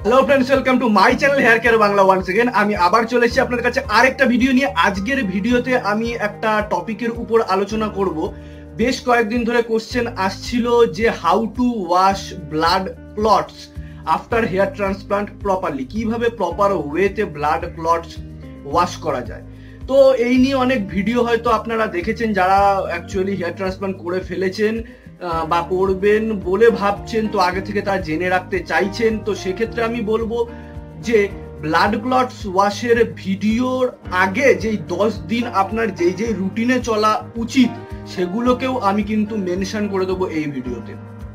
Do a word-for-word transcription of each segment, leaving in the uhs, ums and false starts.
Hello friends, welcome to my channel hair care Bangla. Once again আমি আবার চলে এসেছি আপনাদের কাছে আরেকটা ভিডিও নিয়ে। আজকের ভিডিওতে আমি একটা টপিকের উপর আলোচনা করব। বেশ কয়েকদিন ধরে কোশ্চেন আসছিল যে how to wash blood clots after hair transplant properly, কিভাবে প্রপার ওয়েতে ব্লাড ক্লটস ওয়াশ করা যায়। তো এই নিয়ে অনেক ভিডিও হয়তো আপনারা দেখেছেন, যারা অ্যাকচুয়ালি হেয়ার ট্রান্সপ্লান্ট করে ফেলেছেন বা করবেন বলে ভাবছেন, তো আগে থেকে তা জেনে রাখতে চাইছেন। তো সেক্ষেত্রে আমি বলবো যে ব্লাড ক্লটস ওয়াশের ভিডিওর আগে যেই দশ দিন আপনার যেই যেই রুটিনে চলা উচিত সেগুলোকেও আমি কিন্তু মেনশন করে দেবো এই ভিডিওতে।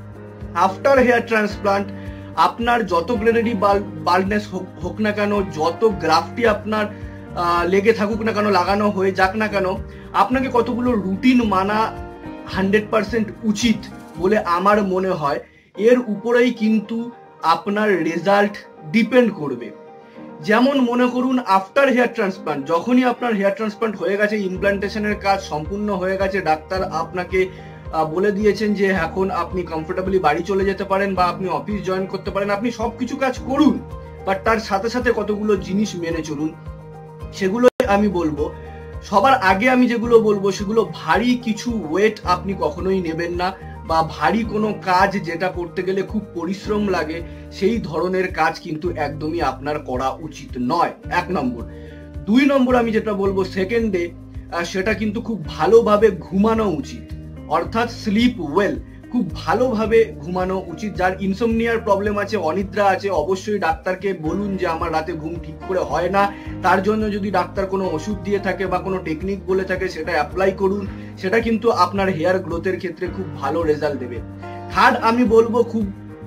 আফটার হেয়ার ট্রান্সপ্লান্ট আপনার যত গ্রেডেরই বাল্ডনেস হোক না কেন, যত গ্রাফটি আপনার লেগে থাকুক না কেন, লাগানো হয়ে যাক না কেন, আপনাকে কতগুলো রুটিন মানা হান্ড্রেড পার্সেন্ট উচিত বলে আমার মনে হয়। এর উপরেই কিন্তু আপনার রেজাল্ট ডিপেন্ড করবে। যেমন মনে করুন আফটার হেয়ার ট্রান্সপ্লান্ট, যখনই আপনার হেয়ার ট্রান্সপ্লান্ট হয়ে গেছে, ইমপ্লান্টেশনের কাজ সম্পূর্ণ হয়ে গেছে, ডাক্তার আপনাকে বলে দিয়েছেন যে এখন আপনি কমফোর্টেবলি বাড়ি চলে যেতে পারেন বা আপনি অফিস জয়েন করতে পারেন, আপনি সবকিছু কাজ করুন, বাট তার সাথে সাথে কতগুলো জিনিস মেনে চলুন। সেগুলো আমি বলবো। সবার আগে আমি যেগুলো বলবো সেগুলো ভারী কিছু ওয়েট আপনি কখনোই নেবেন না, বা ভারী কোনো কাজ যেটা করতে গেলে খুব পরিশ্রম লাগে সেই ধরনের কাজ কিন্তু একদমই আপনার করা উচিত নয়, এক নম্বর। দুই নম্বর আমি যেটা বলবো সেকেন্ডে, সেটা কিন্তু খুব ভালোভাবে ঘুমানো উচিত, অর্থাৎ স্লিপ ওয়েল, খুব ভালোভাবে ঘুমানো উচিত। যার ইনসোমনিয়ার প্রবলেম আছে, অনিদ্রা আছে, অবশ্যই ডাক্তারকে বলুন যে আমার রাতে ঘুম ঠিক করে হয় না। তার জন্য যদি ডাক্তার কোনো ওষুধ দিয়ে থাকে বা কোনো টেকনিক বলে থাকে সেটা অ্যাপ্লাই করুন, সেটা কিন্তু আপনার হেয়ার গ্রোথের ক্ষেত্রে খুব ভালো রেজাল্ট দেবে। থার্ড আমি বলবো খুব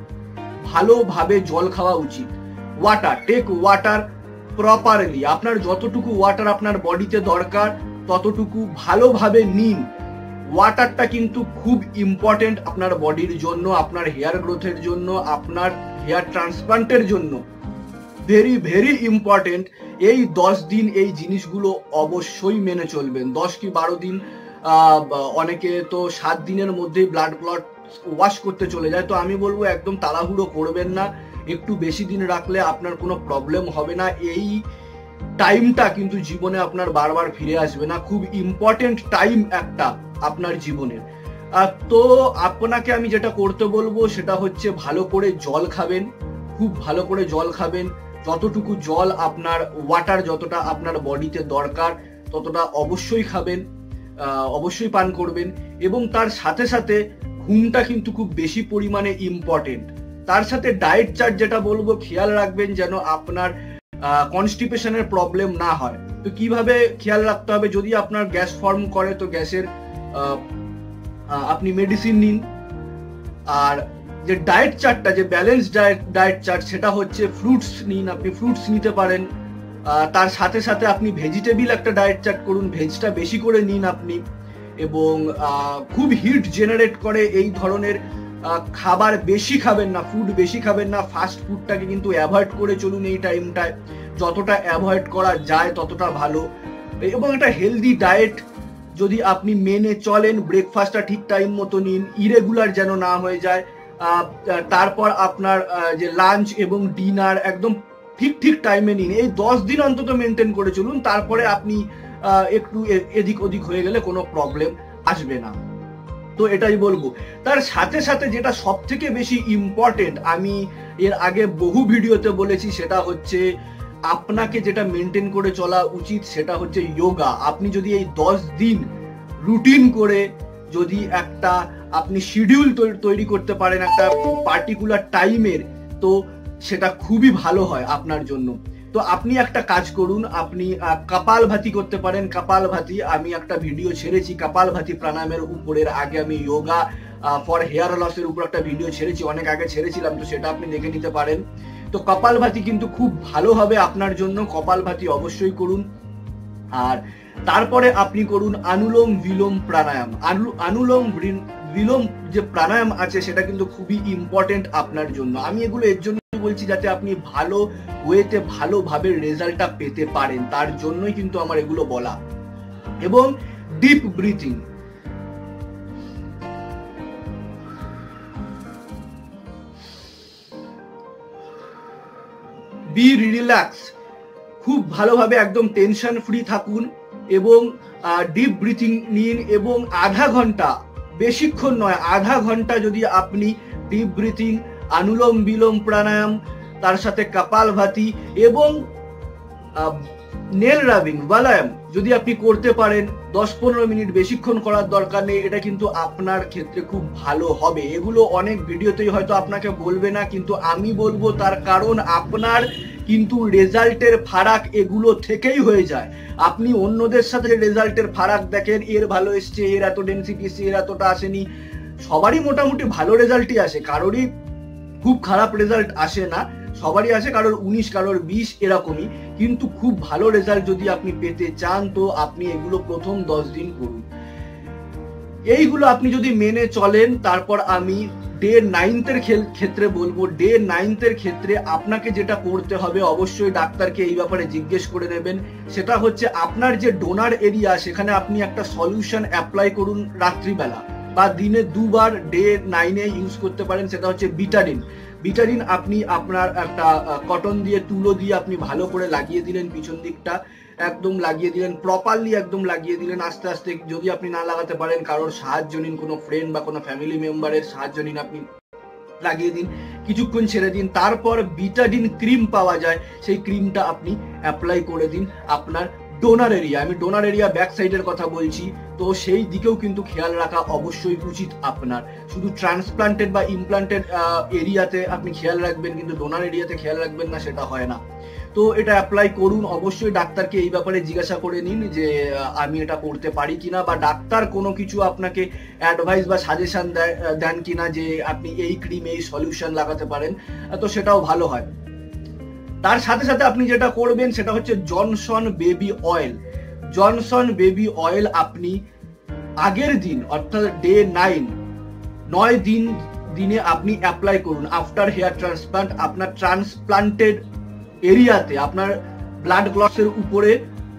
ভালোভাবে জল খাওয়া উচিত। Water, take water properly. আপনার যতটুকু ওয়াটার আপনার বডিতে দরকার ততটুকু ভালোভাবে নিন। ওয়াটারটা কিন্তু খুব ইম্পর্টেন্ট আপনার বডির জন্য, আপনার হেয়ার গ্রোথের জন্য, আপনার হেয়ার ট্রান্সপ্লান্টের জন্য ভেরি ভেরি ইম্পর্টেন্ট। এই দশ দিন এই জিনিসগুলো অবশ্যই মেনে চলবেন। দশ কি বারো দিন, অনেকে তো সাত দিনের মধ্যেই ব্লাড ক্লট ওয়াশ করতে চলে যায়। তো আমি বলবো একদম তাড়াহুড়ো করবেন না, একটু বেশি দিন রাখলে আপনার কোনো প্রবলেম হবে না। এই টাইমটা কিন্তু জীবনে আপনার বারবার ফিরে আসবে না, খুব ইম্পর্টেন্ট টাইম একটা আপনার জীবনের। তো আপনাকে আমি যেটা করতে বলবো সেটা হচ্ছে ভালো করে জল খাবেন, খুব ভালো করে জল খাবেন। যতটুকু জল আপনার, ওয়াটার যতটা আপনার বডিতে দরকার ততটা অবশ্যই খাবেন, অবশ্যই পান করবেন। এবং তার সাথে সাথে ঘুমটা কিন্তু খুব বেশি পরিমাণে ইম্পর্টেন্ট। তার সাথে ডায়েট চার্ট যেটা বলবো, খেয়াল রাখবেন যেন আপনার কনস্টিপেশনের প্রবলেম না হয়। তো কিভাবে খেয়াল রাখতে হবে, যদি আপনার গ্যাস ফর্ম করে তো গ্যাসের আপনি মেডিসিন নিন। আর যে ডায়েট চার্টটা, যে ব্যালেন্স ডায়েট ডায়েট চার্ট, সেটা হচ্ছে ফ্রুটস নিন, আপনি ফ্রুটস নিতে পারেন। তার সাথে সাথে আপনি ভেজিটেবল একটা ডায়েট চার্ট করুন, ভেজটা বেশি করে নিন আপনি। এবং খুব হিট জেনারেট করে এই ধরনের খাবার বেশি খাবেন না, ফুড বেশি খাবেন না। ফাস্ট ফুডটাকে কিন্তু অ্যাভয়েড করে চলুন এই টাইমটায়, যতটা অ্যাভয়েড করা যায় ততটা ভালো। এবং একটা হেলদি ডায়েট যদি আপনি মেনে চলেন, ব্রেকফাস্টটা ঠিক টাইম মতো নিন, ইরেগুলার যেন না হয়ে যায়। তারপর আপনার যে লাঞ্চ এবং ডিনার একদম ঠিক ঠিক টাইমে নিন। এই দশ দিন অন্তত মেনটেন করে চলুন, তারপরে আপনি একটু এদিক ওদিক হয়ে গেলে কোনো প্রবলেম আসবে না। তো এটাই বলবো। তার সাথে সাথে যেটা সব থেকে বেশি ইম্পর্টেন্ট, আমি এর আগে বহু ভিডিওতে বলেছি, সেটা হচ্ছে আপনাকে যেটা মেনটেন করে চলা উচিত সেটা হচ্ছে যোগা। আপনি যদি এই দশ দিন রুটিন করে যদি একটা আপনি শিডিউল তৈরি করতে পারেন একটা পার্টিকুলার টাইমের, তো সেটা খুবই ভালো হয় আপনার জন্য। তো আপনি একটা কাজ করুন, আপনি কপাল ভাতি করতে পারেন। কপাল ভাতি আমি একটা ভিডিও ছেড়েছি কপাল ভাতি প্রাণায়ামের উপরের আগে। আমি যোগা ফর হেয়ার লসের উপর একটা ভিডিও ছেড়েছি, অনেক আগে ছেড়েছিলাম, তো সেটা আপনি দেখে নিতে পারেন। তো কপাল ভাতি কিন্তু খুব ভালো হবে আপনার জন্য, কপাল ভাতি অবশ্যই করুন। আর তারপরে আপনি করুন অনুলোম বিলোম প্রাণায়াম। অনুলোম বিলোম যে প্রাণায়াম আছে সেটা কিন্তু খুবই ইম্পর্টেন্ট আপনার জন্য। আমি এগুলো এর জন্য বলছি যাতে আপনি ভালো ওয়েতে ভালোভাবে রেজাল্টটা পেতে পারেন, তার জন্যই কিন্তু আমার এগুলো বলা। এবং ডিপ ব্রিথিং, বি রিল্যাক্স, খুব ভালোভাবে একদম টেনশন ফ্রি থাকুন এবং ডিপ ব্রিথিং নিন এবং আধা ঘন্টা, বেশিক্ষণ নয়, আধা ঘন্টা যদি আপনি ডিপ ব্রিথিং, অনুলোম বিলোম প্রাণায়াম, তার সাথে কপালভাতি এবং নেল রাবিং বালায়াম যদি আপনি করতে পারেন দশ পনেরো মিনিট, বেশিক্ষণ করার দরকার নেই, এটা কিন্তু আপনার ক্ষেত্রে খুব ভালো হবে। এগুলো অনেক ভিডিওতেই হয়তো আপনাকে বলবে না, কিন্তু আমি বলবো, তার কারণ আপনার কিন্তু রেজাল্টের ফারাক এগুলো থেকেই হয়ে যায়। আপনি অন্যদের সাথে রেজাল্টের ফারাক দেখেন, এর ভালো এসছে, এর এত ডেন্সিটি এসছে, এর এতটা আসেনি, সবারই মোটামুটি ভালো রেজাল্টই আসে, কারোরই খুব খারাপ রেজাল্ট আসে না, সবারই আসে, কারোর উনিশ, কারোর বিশ, এরকমই। কিন্তু খুব ভালো রেজাল্ট যদি আপনি পেতে চান তো আপনি এগুলো প্রথম দশ দিন করুন। এইগুলো আপনি যদি মেনে চলেন, তারপর আমি ডে নাইনথের ক্ষেত্রে বলবো, ডে নাইনথের ক্ষেত্রে আপনাকে যেটা করতে হবে, অবশ্যই ডাক্তারকে এই ব্যাপারে জিজ্ঞেস করে নেবেন। সেটা হচ্ছে আপনার যে ডোনার এরিয়া, সেখানে আপনি একটা সলিউশন অ্যাপ্লাই করুন রাত্রিবেলা বা দিনে দুবার ডে নাইনে ইউজ করতে পারেন। সেটা হচ্ছে বিটাডিন। বিটাডিন আপনি আপনার একটা কটন দিয়ে, তুলো দিয়ে আপনি ভালো করে লাগিয়ে দিলেন, পিছন দিকটা একদম লাগিয়ে দিলেন, প্রপারলি একদম লাগিয়ে দিলেন। আস্তে আস্তে, যদি আপনি না লাগাতে পারেন, কারোর সাহায্য নিন, কোনো ফ্রেন্ড বা কোনো ফ্যামিলি মেম্বারের সাহায্য নিন, আপনি লাগিয়ে দিন, কিছুক্ষণ ছেড়ে দিন। তারপর বিটাডিন ক্রিম পাওয়া যায়, সেই ক্রিমটা আপনি অ্যাপ্লাই করে দিন আপনার ডোনার এরিয়া। আমি ডোনার এরিয়া ব্যাক সাইডের কথা বলছি, তো সেই দিকেও কিন্তু খেয়াল রাখা অবশ্যই উচিত আপনার। শুধু ট্রান্সপ্লান্টেড বা ইমপ্লান্টেড এরিয়াতে আপনি খেয়াল রাখবেন, কিন্তু ডোনার এরিয়াতে খেয়াল রাখবেন না, সেটা হয় না। তো এটা অ্যাপ্লাই করুন। অবশ্যই ডাক্তারকে এই ব্যাপারে জিজ্ঞাসা করে নিন যে আমি এটা করতে পারি কিনা, বা ডাক্তার কোনো কিছু আপনাকে অ্যাডভাইস বা সাজেশন দেন কিনা যে আপনি এই ক্রিম, এই সলিউশন লাগাতে পারেন, তো সেটাও ভালো হয়। তার সাথে সাথে আপনি যেটা করবেন সেটা হচ্ছে Johnson baby oil. Johnson baby oil আপনি আগের দিন, অর্থাৎ ডে নাইন, নয় দিন দিনে আপনি অ্যাপ্লাই করুন আফটার হেয়ার ট্রান্সপ্লান্ট। আপনার ট্রান্সপ্লান্টেড এরিয়াতে আপনার ব্লাড ক্লটসের উপরে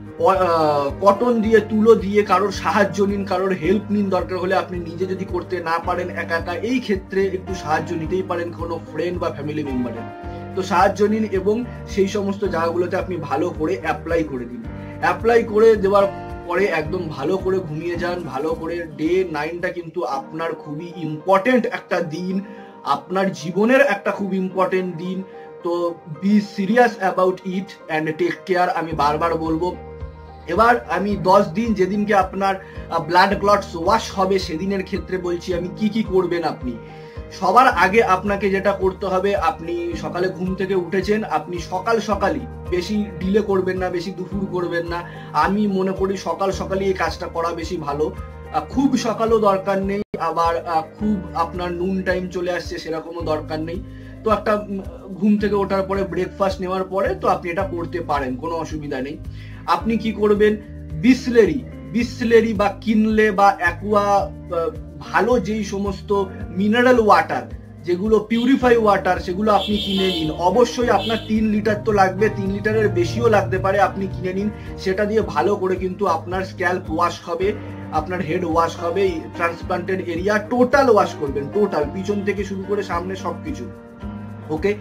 কটন দিয়ে, তুলো দিয়ে কারোর সাহায্য নিন, কারোর হেল্প নিন। দরকার হলে আপনি নিজে যদি করতে না পারেন একা একা, এই ক্ষেত্রে একটু সাহায্য নিতেই পারেন কোনো ফ্রেন্ড বা ফ্যামিলি মেম্বারের। তো সাহায্য নিন এবং সেই সমস্ত জায়গাগুলোতে আপনি ভালো করে অ্যাপ্লাই করে দিন। অ্যাপ্লাই করে দেওয়ার পরে একদম ভালো করে ঘুমিয়ে যান, ভালো করে। ডে নাইনটা কিন্তু আপনার খুবই ইম্পর্টেন্ট একটা দিন, আপনার জীবনের একটা খুব ইম্পর্টেন্ট দিন। তো be serious about it and take care, আমি বারবার বলবো। এবার আমি দশ দিন, যেদিনকে আপনার ব্লাড ক্লটস ওয়াশ হবে, সেদিনের ক্ষেত্রে বলছি আমি কি কি করবেন আপনি। সবার আগে আপনাকে যেটা করতে হবে, আপনি সকালে ঘুম থেকে উঠেছেন, আপনি সকাল সকালই, বেশি ডিলে করবেন না, বেশি দুপুর করবেন না। আমি মনে করি সকাল সকালই এই কাজটা করা বেশি ভালো। খুব সকালও দরকার নেই, আবার খুব আপনার নুন টাইম চলে আসছে সেরকমও দরকার নেই। তো একটা ঘুম থেকে ওঠার পরে, ব্রেকফাস্ট নেওয়ার পরে তো আপনি এটা করতে পারেন, কোনো অসুবিধা নেই। আপনি কি করবেন, বিসলেরি বিসলেরি বা কিনলে বা অ্যাকুয়া, ভালো যেই সমস্ত মিনারেল ওয়াটার, যেগুলো পিউরিফাই ওয়াটার, সেগুলো আপনি কিনে নিন। অবশ্যই আপনার তিন লিটার তো লাগবে, তিন লিটারের বেশিও লাগতে পারে, আপনি কিনে নিন। সেটা দিয়ে ভালো করে কিন্তু আপনার স্ক্যাল্প ওয়াশ হবে, আপনার হেড ওয়াশ হবে, ট্রান্সপ্লান্টেড এরিয়া টোটাল ওয়াশ করবেন, টোটাল পিছন থেকে শুরু করে সামনে সবকিছু। ওকে,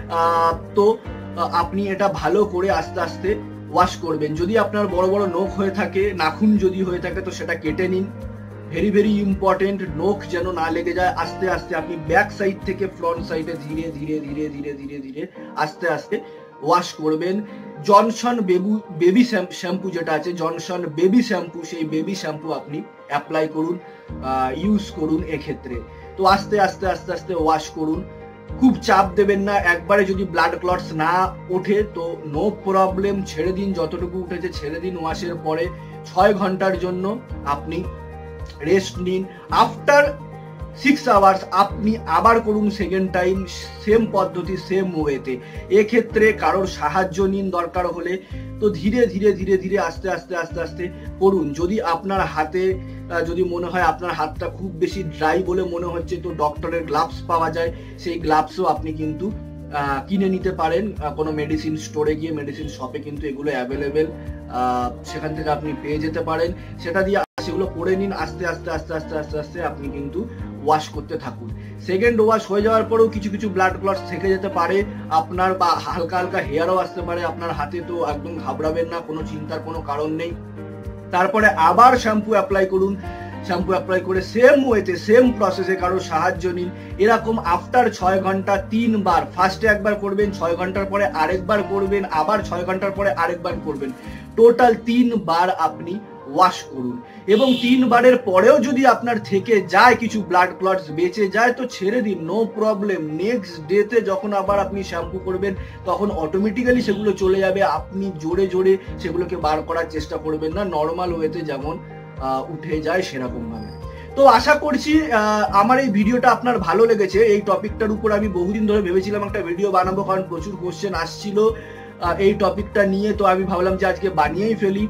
তো আপনি এটা ভালো করে আস্তে আস্তে ওয়াশ করবেন। যদি আপনার বড় বড় নখ হয়ে থাকে, নাখুন যদি হয়ে থাকে, তো সেটা কেটে নিন। ভেরি ভেরি ইম্পর্টেন্ট, নখ যেন না লেগে যায়। আস্তে আস্তে আপনি ব্যাক সাইড থেকে ফ্রন্ট সাইডে ধীরে ধীরে ধীরে ধীরে ধীরে ধীরে আস্তে আস্তে ওয়াশ করবেন। জনসন বেবু বেবি শ্যাম্পু যেটা আছে, জনসন বেবি শ্যাম্পু, সেই বেবি শ্যাম্পু আপনি অ্যাপ্লাই করুন, ইউজ করুন এক্ষেত্রে। তো আস্তে আস্তে আস্তে আস্তে ওয়াশ করুন, খুব চাপ দেবেন না। একবারে যদি ব্লাড ক্লটস না ওঠে তো নো প্রবলেম, ছেড়ে দিন, যতটুকু উঠেছে ছেড়ে দিন। ওয়াশের পরে ছয় ঘন্টার জন্য আপনি রেস্ট নিন। আফটার সিক্স আওয়ার্স আপনি আবার করুন সেকেন্ড টাইম, সেম পদ্ধতি, সেম ওয়েতে। এক্ষেত্রে কারোর সাহায্য নিন দরকার হলে। তো ধীরে ধীরে ধীরে ধীরে আস্তে আস্তে আস্তে আস্তে করুন। যদি আপনার হাতে, যদি মনে হয় আপনার হাতটা খুব বেশি ড্রাই বলে মনে হচ্ছে, তো ডক্টরের গ্লাভস পাওয়া যায়, সেই গ্লাভসও আপনি কিন্তু কিনে নিতে পারেন কোনো মেডিসিন স্টোরে গিয়ে, মেডিসিন শপে কিন্তু এগুলো অ্যাভেলেবেল, সেখান থেকে আপনি পেয়ে যেতে পারেন। সেটা দিয়ে সেগুলো করে নিন। আস্তে আস্তে আস্তে আস্তে আস্তে আস্তে আপনি কিন্তু ওয়াশ করতে থাকুন। সেকেন্ড ওয়াশ হয়ে যাওয়ার পরেও কিছু কিছু ব্লাড ক্লটস থেকে যেতে পারে আপনার, বা হালকা হালকা হেয়ারও আসতে পারে আপনার হাতে, তো একদম ঘাবড়াবেন না, কোনো চিন্তার কোনো কারণ নেই। তারপরে আবার শ্যাম্পু অ্যাপ্লাই করুন, শ্যাম্পু অ্যাপ্লাই করে সেম ওয়েতে সেম প্রসেসে কারো সাহায্য নিন। এরকম আফটার ছয় ঘন্টা তিনবার, ফার্স্টে একবার করবেন, ছয় ঘন্টার পরে আরেকবার করবেন, আবার ছয় ঘন্টার পরে আরেকবার করবেন, টোটাল তিনবার আপনি ওয়াশ করুন। এবং তিনবারের পরেও যদি আপনার থেকে যায় কিছু ব্লাড ক্লটস বেঁচে যায় তো ছেড়ে দিন, নো প্রবলেম। নেক্সট ডেতে যখন আবার আপনি শ্যাম্পু করবেন তখন অটোমেটিক্যালি সেগুলো চলে যাবে, আপনি জোরে জোরে সেগুলোকে বার করার চেষ্টা করবেন না, নর্মাল ওয়েতে যেমন উঠে যায় সেরকম ভাবে। তো আশা করছি আমার এই ভিডিওটা আপনার ভালো লেগেছে। এই টপিকটার উপর আমি বহুদিন ধরে ভেবেছিলাম একটা ভিডিও বানাবো, কারণ প্রচুর কোশ্চেন আসছিল এই টপিকটা নিয়ে, তো আমি ভাবলাম যে আজকে বানিয়েই ফেলি।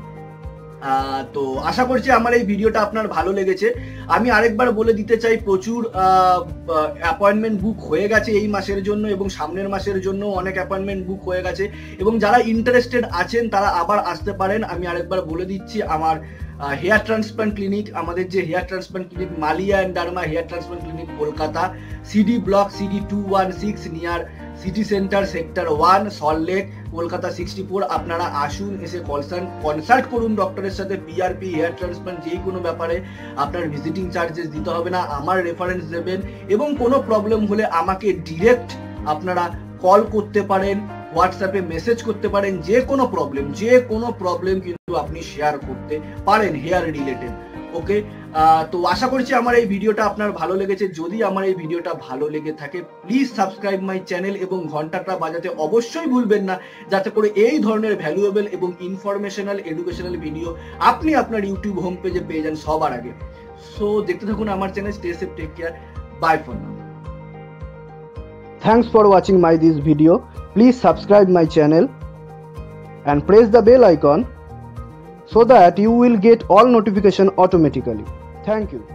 তো আশা করছি আমার এই ভিডিওটা আপনার ভালো লেগেছে। আমি আরেকবার বলে দিতে চাই, প্রচুর অ্যাপয়েন্টমেন্ট বুক হয়ে গেছে এই মাসের জন্য এবং সামনের মাসের জন্য অনেক অ্যাপয়েন্টমেন্ট বুক হয়ে গেছে, এবং যারা ইন্টারেস্টেড আছেন তারা আবার আসতে পারেন। আমি আরেকবার বলে দিচ্ছি, আমার হেয়ার ট্রান্সপ্লান্ট ক্লিনিক, আমাদের যে hair transplant clinic Maliya and derma hair transplant clinic Kolkata, CD block CD two one six near city centre sector one Salt Lake Kolkata sixty four. আপনারা আসুন, এসে কনসাল্ট কনসাল্ট করুন ডক্টরের সাথে। পিআরপি হেয়ার ট্রান্সপ্লান্ট যে কোনো ব্যাপারে আপনার ভিজিটিং চার্জেস দিতে হবে না, আমার রেফারেন্স দেবেন, এবং কোনো প্রবলেম হলে আমাকে ডিরেক্ট আপনারা কল করতে পারেন, হোয়াটসঅ্যাপে মেসেজ করতে পারেন। যে কোনো প্রবলেম যে কোনো প্রবলেম কিন্তু আপনি শেয়ার করতে পারেন হেয়ার রিলেটেড। ওকে, তো আশা করছি আমার এই ভিডিওটা আপনার ভালো লেগেছে। যদি আমার এই ভিডিওটা ভালো লেগে থাকে প্লিজ সাবস্ক্রাইব মাই চ্যানেল এবং ঘন্টাটা বাজাতে অবশ্যই ভুলবেন না, যাতে করে এই ধরনের ভ্যালুয়েবল এবং ইনফরমেশনাল এডুকেশনাল ভিডিও আপনি আপনার ইউটিউব হোম পেজে পেয়ে যান সবার আগে। সো দেখতে থাকুন আমার channel. Stay safe, take care, bye for now. Thanks for watching my this video. Please subscribe my channel and press the bell icon so that you will get all notification automatically. Thank you.